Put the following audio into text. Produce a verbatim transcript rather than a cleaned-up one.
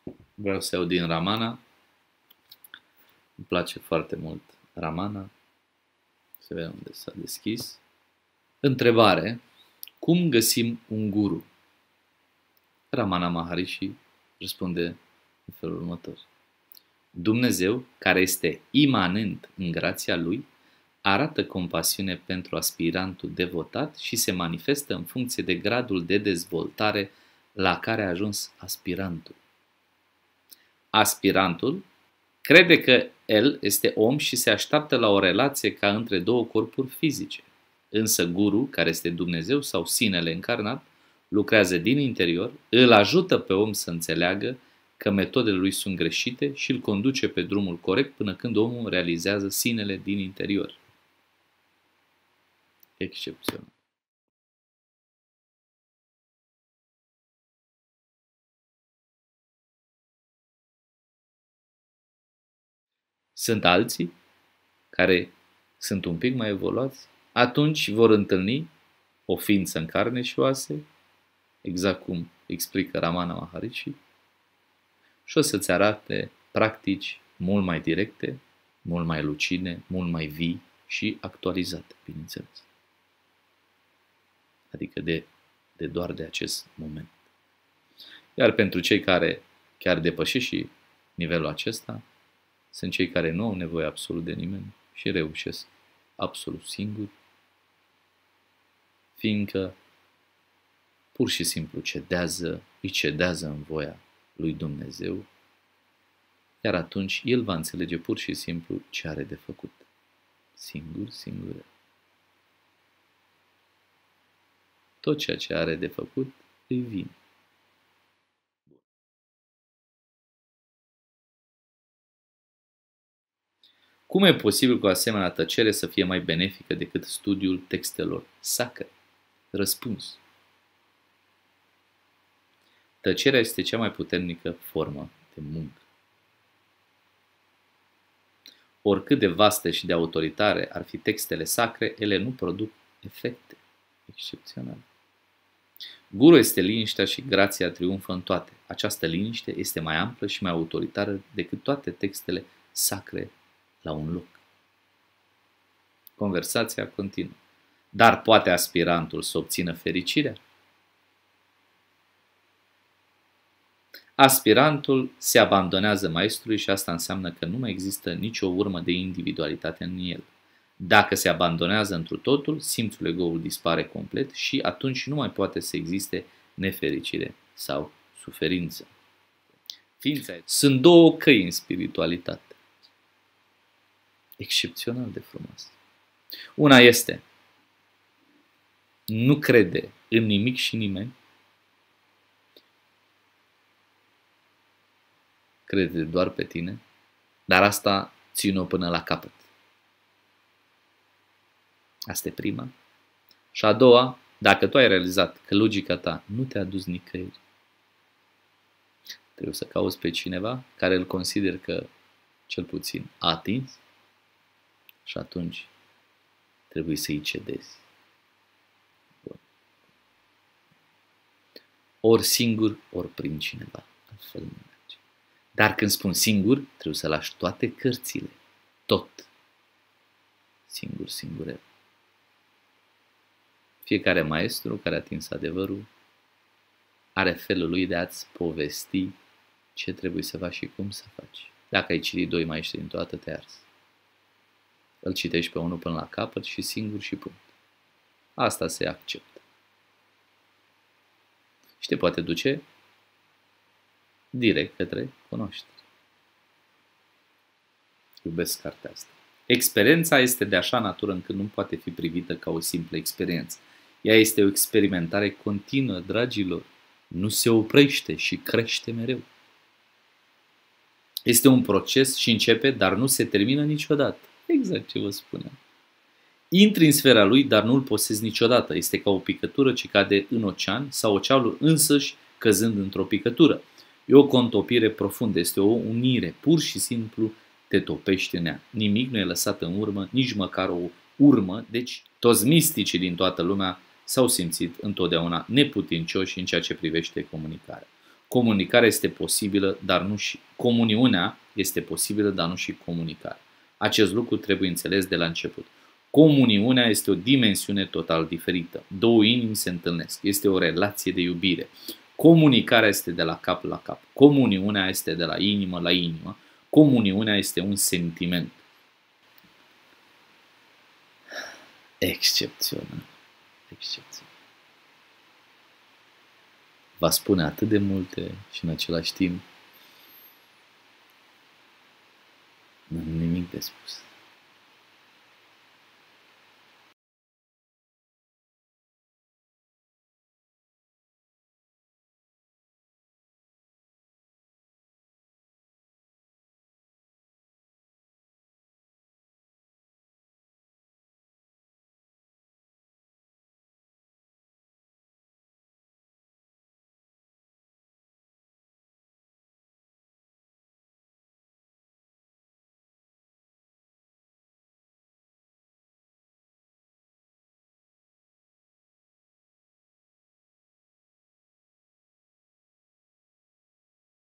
Vreau să iau din Ramana. Îmi place foarte mult Ramana. Să vedem unde s-a deschis. Întrebare. Cum găsim un guru? Ramana Maharishi răspunde în felul următor. Dumnezeu, care este imanent în grația Lui, arată compasiune pentru aspirantul devotat și se manifestă în funcție de gradul de dezvoltare la care a ajuns aspirantul. Aspirantul crede că el este om și se așteaptă la o relație ca între două corpuri fizice. Însă guru, care este Dumnezeu sau sinele încarnat, lucrează din interior, îl ajută pe om să înțeleagă că metodele lui sunt greșite și îl conduce pe drumul corect până când omul realizează sinele din interior. Excepțional. Sunt alții care sunt un pic mai evoluați, atunci vor întâlni o ființă în carne și oase, exact cum explică Ramana Maharishi, și o să-ți arate practici mult mai directe, mult mai lucide, mult mai vii și actualizate, bineînțeles. Adică de, de doar de acest moment. Iar pentru cei care chiar depășesc și nivelul acesta, sunt cei care nu au nevoie absolut de nimeni și reușesc absolut singuri, fiindcă pur și simplu cedează, îi cedează în voia lui Dumnezeu, iar atunci el va înțelege pur și simplu ce are de făcut. Singur, singură. Tot ceea ce are de făcut îi vine. Cum e posibil cu o asemenea tăcere să fie mai benefică decât studiul textelor sacre? Răspuns. Tăcerea este cea mai puternică formă de muncă. Oricât de vaste și de autoritare ar fi textele sacre, ele nu produc efecte excepționale. Guru este liniștea și grația triumfă în toate. Această liniște este mai amplă și mai autoritară decât toate textele sacre la un loc. Conversația continuă. Dar poate aspirantul să obțină fericirea? Aspirantul se abandonează maestrului și asta înseamnă că nu mai există nicio urmă de individualitate în el. Dacă se abandonează întru totul, simțul ego-ul dispare complet și atunci nu mai poate să existe nefericire sau suferință. Ființa sunt două căi în spiritualitate. Excepțional de frumos. Una este nu crede în nimic și nimeni, crede doar pe tine, dar asta ține-o până la capăt. Asta e prima. Și a doua, dacă tu ai realizat că logica ta nu te-a dus nicăieri, trebuie să cauți pe cineva care îl consider că cel puțin a atins și atunci trebuie să-i cedezi. Bun. Ori singur, ori prin cineva. Altfel nu merge. Dar când spun singur, trebuie să lași toate cărțile. Tot. Singur, singurel. Fiecare maestru care a atins adevărul are felul lui de a-ți povesti ce trebuie să faci și cum să faci. Dacă ai citit doi maestri dintr-o dată, te arzi. Îl citești pe unul până la capăt și singur și punct. Asta se acceptă. Și te poate duce direct către cunoaștere. Iubesc cartea asta. Experiența este de așa natură încât nu poate fi privită ca o simplă experiență. Ea este o experimentare continuă, dragilor. Nu se oprește și crește mereu. Este un proces și începe, dar nu se termină niciodată. Exact ce vă spuneam. Intri în sfera lui, dar nu-l posezi niciodată. Este ca o picătură ce cade în ocean sau oceanul însăși căzând într-o picătură. E o contopire profundă, este o unire. Pur și simplu te topești în ea. Nimic nu e lăsat în urmă, nici măcar o urmă. Deci toți misticii din toată lumea s-au simțit întotdeauna neputincioși în ceea ce privește comunicarea. Comunicarea este posibilă, dar nu și comuniunea este posibilă, dar nu și comunicarea. Acest lucru trebuie înțeles de la început. Comuniunea este o dimensiune total diferită. Două inimi se întâlnesc. Este o relație de iubire. Comunicarea este de la cap la cap. Comuniunea este de la inimă la inimă. Comuniunea este un sentiment. Excepțional. Excepțional. Va spune atât de multe și în același timp nu am nimic de spus.